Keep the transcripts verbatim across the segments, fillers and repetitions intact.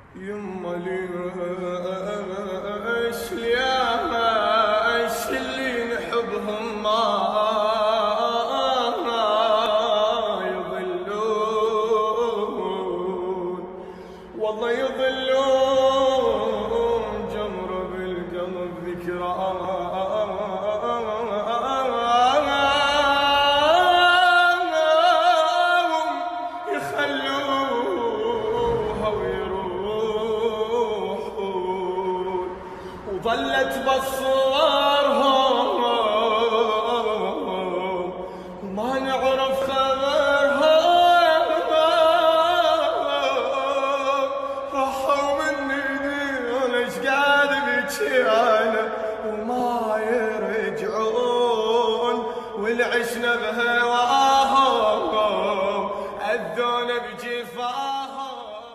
يما ليش ليش اللي نحبهم ما يضلون، والله يضلون جمرة بالقلب ذكرى ظلت بصورهم وما نعرف خبرهم، راحوا مني دون ايش قاعد بجي انا وما يرجعون، والعشنا بهواهم اذونا بجفاهم.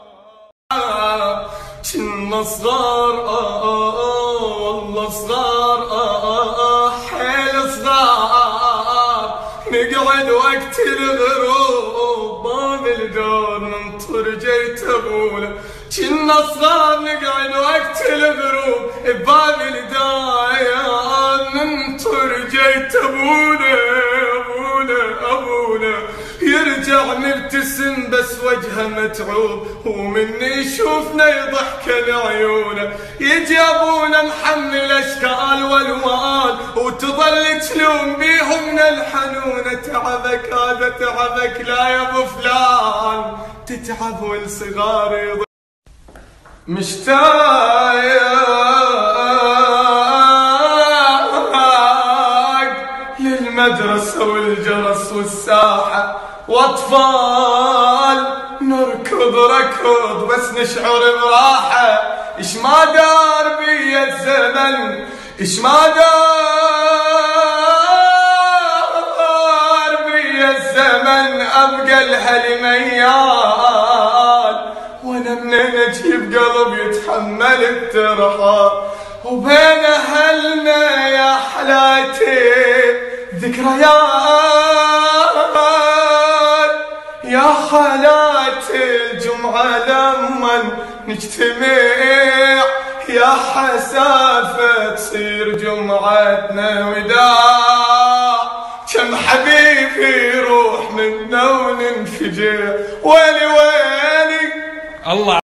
كنا صغار والله صغار حيل صغار، نقعد وقت الغروب باب الدار ننطر جيت ابونا. كنا صغار نقعد وقت الغروب بباب الدار ننطر جيت ابونا ابونا ابونا، يرجع نبتسم بس وجهه متعوب، ومن يشوفنا يضحك لعيونه. يجي ابونا محمل اشكال والوان وتظل تلوم بيهم الحنونه، تعبك هذا تعبك لا يا ابو فلان، تتعب والصغار يضحك. مشتاق للمدرسه والجرس والساحه، واطفال نركض ركض بس نشعر براحه. ايش ما دار بي الزمن، ايش ما دار بي الزمن، ابقى لهالميال وانا منين اجيب قلب يتحمل الترحال. وبين اهلنا يا حلاتي ذكريات، يا حالات الجمعة لما نجتمع، يا حسافة تصير جمعتنا وداع. كم حبيب يروح منا وننفجع، ويلي ويلي الله.